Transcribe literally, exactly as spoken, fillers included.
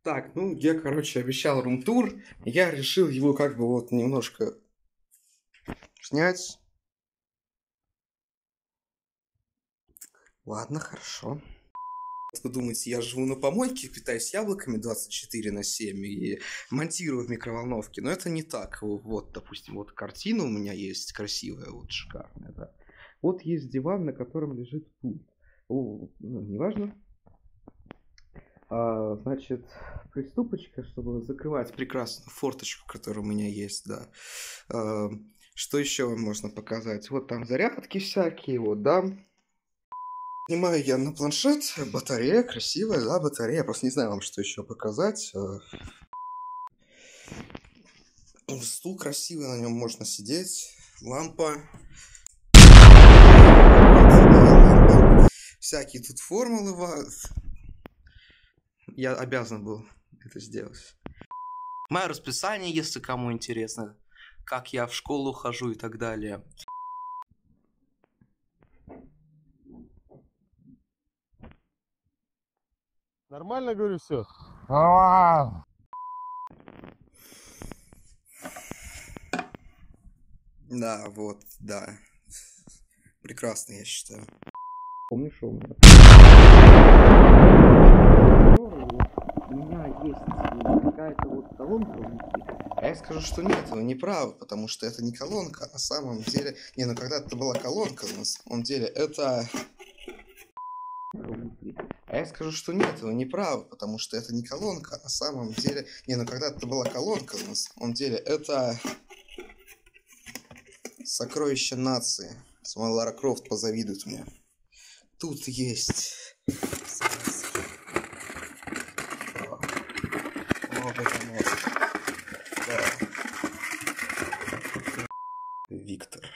Так, ну, я, короче, обещал рум-тур. Я решил его как бы вот немножко снять. Ладно, хорошо. Вы думаете, я живу на помойке, питаюсь яблоками двадцать четыре на семь и монтирую в микроволновке? Но это не так. Вот, допустим, вот картина у меня есть красивая, вот шикарная, да. Вот есть диван, на котором лежит пульт. О, ну, неважно. А, значит, приступочка, чтобы закрывать прекрасную форточку, которая у меня есть, да. А, что еще можно показать? Вот там зарядки всякие, вот, да. Снимаю я на планшет, батарея красивая, да, батарея. Я просто не знаю вам, что еще показать. Стул красивый, на нем можно сидеть. Лампа. Всякие тут формулы. Я обязан был это сделать. Мое расписание, если кому интересно, как я в школу хожу и так далее. Нормально, говорю, все. Да, вот, да. Прекрасно, я считаю. Помнишь, что у меня? У меня есть какая-то вот колонка внутри. А я скажу, что нет, вы не правы, потому что это не колонка, а на самом деле... Не, ну когда-то это была колонка, но на самом деле это... А я скажу, что нет, вы не правы, потому что это не колонка, а на самом деле... Не, ну когда-то это была колонка, но на самом деле это... Сокровище нации. Сама Лара Крофт позавидует мне. Тут есть... О, боже мой. Да. Виктор.